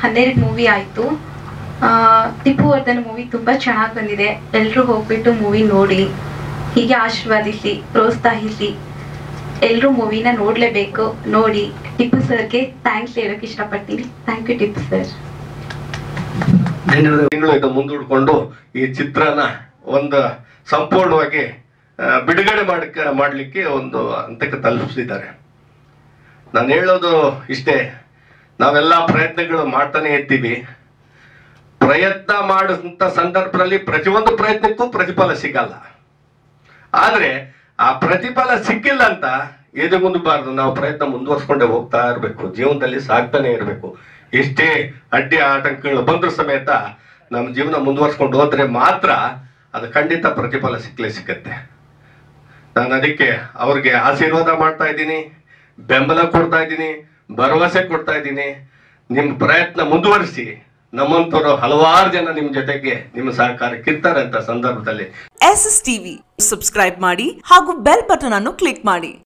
12 movie ಆಯಿತು. Tipu Vardhan movie ತುಂಬ ಚೆನ್ನಾಗಿ ಬಂದಿದೆ. ಎಲ್ಲರೂ ಹೋಗ್ಬಿಟ್ಟು ಮೂವಿ ನೋಡಿ, ಹೀಗೆ ಆಶೀರ್ವಾದಿಸಿ, ಪ್ರೋತ್ಸಾಹಿಸಿ. ಎಲ್ಲರೂ ಮೂವಿನ ನೋಡಲೇಬೇಕು. ನೋಡಿ, ಟಿಪ್ಪು ಸರ್ಗೆ ಥ್ಯಾಂಕ್ಸ್ ಹೇಳೋಕೆ ಇಷ್ಟಪಡ್ತೀನಿ. Thank you Tippu sir. ತಿಂಗಳು ಮುಂದೂಡಿಕೊಂಡು ಈ ಚಿತ್ರನ ಒಂದು ಸಂಪೂರ್ಣವಾಗಿ ಬಿಡುಗಡೆ ಮಾಡಲಿಕ್ಕೆ ಒಂದು ಹಂತಕ್ಕೆ ತಲುಪಿಸಿದ್ದಾರೆ. ನಾನು ಹೇಳೋದು ಇಷ್ಟೇ, ನಾವೆಲ್ಲ ಪ್ರಯತ್ನಗಳು ಮಾಡ್ತಾನೆ ಇರ್ತೀವಿ. ಪ್ರಯತ್ನ ಮಾಡಿದಂಥ ಸಂದರ್ಭದಲ್ಲಿ ಪ್ರತಿಯೊಂದು ಪ್ರಯತ್ನಕ್ಕೂ ಪ್ರತಿಫಲ ಸಿಗಲ್ಲ. ಆದರೆ ಆ ಪ್ರತಿಫಲ ಸಿಕ್ಕಿಲ್ಲ ಅಂತ ಎದೆ ಮುಂದಬಾರ್ದು. ನಾವು ಪ್ರಯತ್ನ ಮುಂದುವರ್ಸ್ಕೊಂಡೇ ಹೋಗ್ತಾ ಇರಬೇಕು, ಜೀವನದಲ್ಲಿ ಸಾಗ್ತಾನೆ ಇರಬೇಕು. ಎಷ್ಟೇ ಅಡ್ಡಿ ಆಟಂಕಗಳು ಬಂದರೂ ಸಮೇತ ನಮ್ಮ ಜೀವನ ಮುಂದುವರ್ಸ್ಕೊಂಡು ಹೋದ್ರೆ ಮಾತ್ರ ಅದು ಖಂಡಿತ ಪ್ರತಿಫಲ ಸಿಕ್ಕತ್ತೆ. ನಾನು ಅದಕ್ಕೆ ಅವ್ರಿಗೆ ಆಶೀರ್ವಾದ ಮಾಡ್ತಾ ಇದ್ದೀನಿ, ಬೆಂಬಲ ಕೊಡ್ತಾ ಇದ್ದೀನಿ, ಭರವಸೆ ಕೊಡ್ತಾ ಇದ್ದೀನಿ. ನಿಮ್ಮ ಪ್ರಯತ್ನ ಮುಂದುವರಿಸಿ. ನಮ್ಮಂತವರು ಹಲವಾರು ಜನ ನಿಮ್ಮ ಜೊತೆಗೆ ನಿಮ್ಮ ಸಹಕಾರಕ್ಕಿರ್ತಾರೆ ಅಂತ ಸಂದರ್ಭದಲ್ಲಿ SS TV ಸಬ್ಸ್ಕ್ರೈಬ್ ಮಾಡಿ ಹಾಗೂ ಬೆಲ್ ಬಟನ್ ಅನ್ನು ಕ್ಲಿಕ್ ಮಾಡಿ.